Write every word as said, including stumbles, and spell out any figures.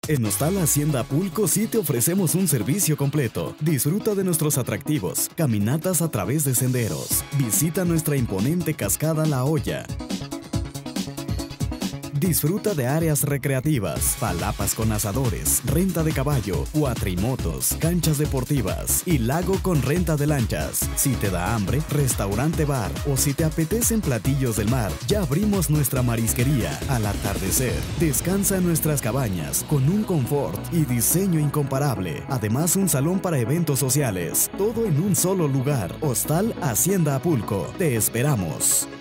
En Hostal Hacienda Apulco sí te ofrecemos un servicio completo. Disfruta de nuestros atractivos, caminatas a través de senderos. Visita nuestra imponente cascada La Hoya. Disfruta de áreas recreativas, palapas con asadores, renta de caballo, cuatrimotos, canchas deportivas y lago con renta de lanchas. Si te da hambre, restaurante bar o si te apetecen platillos del mar, ya abrimos nuestra marisquería. Al atardecer, descansa en nuestras cabañas con un confort y diseño incomparable. Además, un salón para eventos sociales. Todo en un solo lugar. Hostal Hacienda Apulco. Te esperamos.